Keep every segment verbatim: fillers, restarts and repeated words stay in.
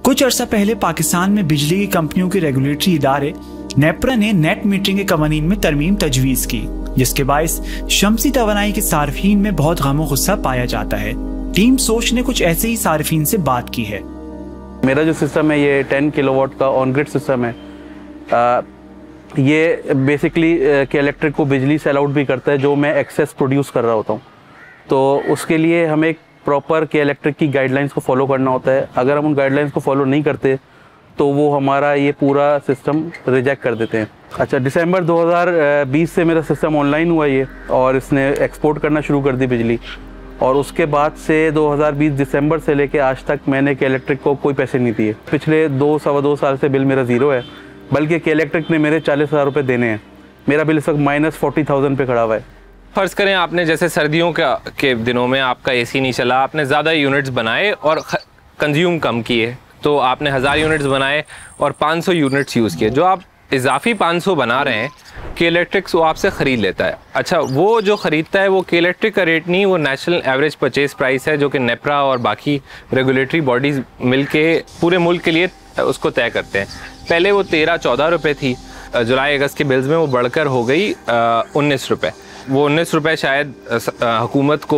कुछ अर्सा पहले पाकिस्तान में बिजली की कंपनियों के रेगुलेटरी इदारे नेपरा ने नेट मीटरिंग के कवानीन में तरमीम तजवीज़ की, जिसके बायस शमसी तवानाई के सार्फिन में बहुत गम गुस्सा पाया जाता है। टीम सोच ने कुछ ऐसे ही सार्फिन से बात की है। मेरा जो सिस्टम है ये टेन किलोवाट का ऑन ग्रिड सिस्टम है। आ, ये बेसिकली के इलेक्ट्रिक को बिजली सेल आउट भी करता है जो मैं एक्सेस प्रोड्यूस कर रहा होता हूँ। तो उसके लिए हमें प्रॉपर के इलेक्ट्रिक की गाइडलाइंस को फॉलो करना होता है। अगर हम उन गाइडलाइंस को फॉलो नहीं करते तो वो हमारा ये पूरा सिस्टम रिजेक्ट कर देते हैं। अच्छा, दिसंबर दो हज़ार बीस से मेरा सिस्टम ऑनलाइन हुआ ये, और इसने एक्सपोर्ट करना शुरू कर दी बिजली। और उसके बाद से दो हज़ार बीस दिसंबर से लेके आज तक मैंने के इलेक्ट्रिक को कोई पैसे नहीं दिए। पिछले दो सवा दो साल से बिल मेरा ज़ीरो है, बल्कि के इलेक्ट्रिक ने मेरे चालीस हज़ार रुपये देने हैं। मेरा बिल इस वक्त माइनस फोर्टी थाउजेंड पे खड़ा हुआ है। फ़र्ज़ करें आपने जैसे सर्दियों का के दिनों में आपका एसी नहीं चला, आपने ज़्यादा यूनिट्स बनाए और कंज्यूम कम किए, तो आपने हज़ार यूनिट्स बनाए और पाँच सौ यूनिट्स यूज़ किए। जो आप इजाफी पाँच सौ बना रहे हैं के इलेक्ट्रिक्स वो आपसे ख़रीद लेता है। अच्छा, वो जो ख़रीदता है वो के इलेक्ट्रिक का रेट नहीं, वो नेशनल एवरेज परचेज प्राइस है जो कि नेपरा और बाकी रेगुलेटरी बॉडीज़ मिल के पूरे मुल्क के लिए उसको तय करते हैं। पहले वो तेरह चौदह रुपये थी, जुलाई अगस्त के बिल्स में वो बढ़कर हो गई उन्नीस रुपये। वो उन्नीस रुपये शायद हुकूमत को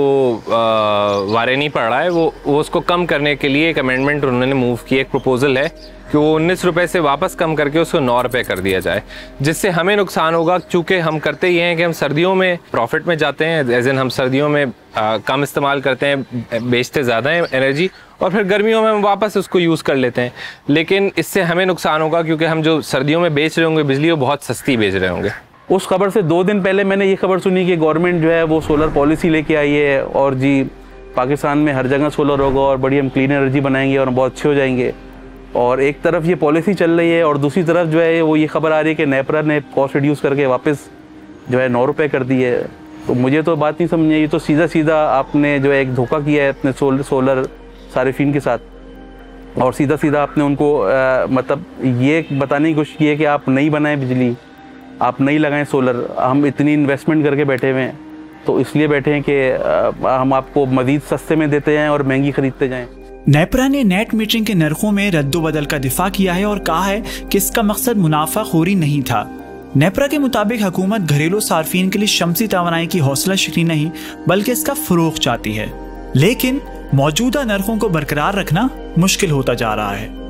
वारे नहीं पड़ रहा है, वो वो उसको कम करने के लिए एक अमेंडमेंट उन्होंने मूव की, एक प्रपोजल है कि वो उन्नीस रुपये से वापस कम करके उसको नौ रुपये कर दिया जाए, जिससे हमें नुकसान होगा। चूँकि हम करते ये हैं कि हम सर्दियों में प्रॉफिट में जाते हैं, एज इन हम सर्दियों में आ, कम इस्तेमाल करते हैं, बेचते ज़्यादा हैं एनर्जी, और फिर गर्मियों में हम वापस उसको यूज़ कर लेते हैं। लेकिन इससे हमें नुकसान होगा क्योंकि हम जो सर्दियों में बेच रहे होंगे बिजली वो बहुत सस्ती बेच रहे होंगे। उस खबर से दो दिन पहले मैंने ये खबर सुनी कि गवर्नमेंट जो है वो सोलर पॉलिसी लेके आई है, और जी पाकिस्तान में हर जगह सोलर होगा और बड़ी हम क्लीन एनर्जी बनाएंगे और हम बहुत अच्छे हो जाएंगे। और एक तरफ ये पॉलिसी चल रही है और दूसरी तरफ जो है वो ये खबर आ रही है कि नेपरा ने कॉस्ट रिड्यूस करके वापस जो है नौ रुपये कर दी है। तो मुझे तो बात नहीं समझ आई, ये तो सीधा सीधा आपने जो है एक धोखा किया है अपने सोल सोलर सारिफिन के साथ, और सीधा सीधा आपने उनको आ, मतलब ये बताने की कोशिश की है कि आप नहीं बनाएं बिजली, आप नहीं लगाएं सोलर। हम इतनी इन्वेस्टमेंट करके बैठे हुए हैं, तो इसलिए बैठे हैं कि हम आपको मज़ीद सस्ते में देते जाएं और महंगी खरीदते जाएं। नेपरा ने नेट मीटरिंग के नरखों में रद्दोबदल का दिफा किया है और कहा है कि इसका मकसद मुनाफाखोरी नहीं था। नेपरा के मुताबिक हुकूमत घरेलू सार्फिन के लिए शमसी तवानाई की हौसला शिकनी नहीं बल्कि इसका फरोग चाहती है, लेकिन मौजूदा नरखों को बरकरार रखना मुश्किल होता जा रहा है।